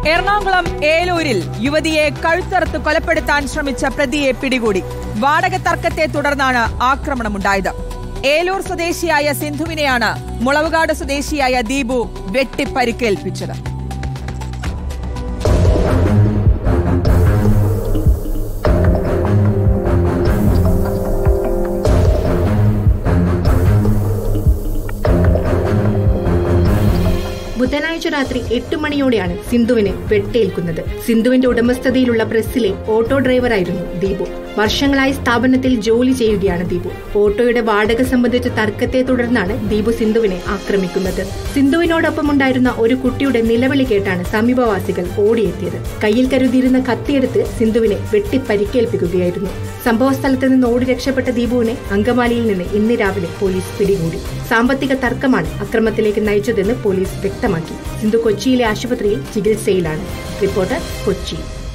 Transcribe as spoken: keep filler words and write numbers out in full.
എറണാകുളം ഏലൂരിൽ യുവതിയെ കഴുത്തറുത്ത് കൊലപ്പെടുത്താൻ ശ്രമിച്ച പ്രതിയെ പിടികൂടി. വാടക തർക്കത്തെ തുടർന്നാണ് ആക്രമണമുണ്ടായത്. ഏലൂർ സ്വദേശിയായ സിന്ധുവിനെയാണ് മുളവുകാട് സ്വദേശിയായ ദീപു വെട്ടിപ്പരിക്കേൽപ്പിച്ചത്. ബുധനാഴ്ച രാത്രി എട്ട് മണിയോടെയാണ് സിന്ധുവിനെ വെട്ടേൽക്കുന്നത്. സിന്ധുവിന്റെ ഉടമസ്ഥതയിലുള്ള പ്രസ്സിലെ ഓട്ടോ ഡ്രൈവറായിരുന്നു ദീപു. വർഷങ്ങളായി സ്ഥാപനത്തിൽ ജോലി ചെയ്യുകയാണ് ദീപു. ഓട്ടോയുടെ വാടക സംബന്ധിച്ച തർക്കത്തെ തുടർന്നാണ് ദീപു സിന്ധുവിനെ ആക്രമിക്കുന്നത്. സിന്ധുവിനോടൊപ്പം ഉണ്ടായിരുന്ന ഒരു കുട്ടിയുടെ നിലവിളി കേട്ടാണ് സമീപവാസികൾ ഓടിയെത്തിയത്. കയ്യിൽ കരുതിയിരുന്ന കത്തിയെടുത്ത് സിന്ധുവിനെ വെട്ടിപ്പരിക്കേൽപ്പിക്കുകയായിരുന്നു. സംഭവസ്ഥലത്ത് നിന്ന് ഓടി രക്ഷപ്പെട്ട ദീപുവിനെ അങ്കമാലിയിൽ നിന്ന് ഇന്ന് രാവിലെ പോലീസ് പിടികൂടി. സാമ്പത്തിക തർക്കമാണ് അക്രമത്തിലേക്ക് നയിച്ചതെന്ന് പോലീസ് വ്യക്തമാക്കി. സിന്ധു കൊച്ചിയിലെ ആശുപത്രിയിൽ ചികിത്സയിലാണ്. റിപ്പോർട്ടർ കൊച്ചി.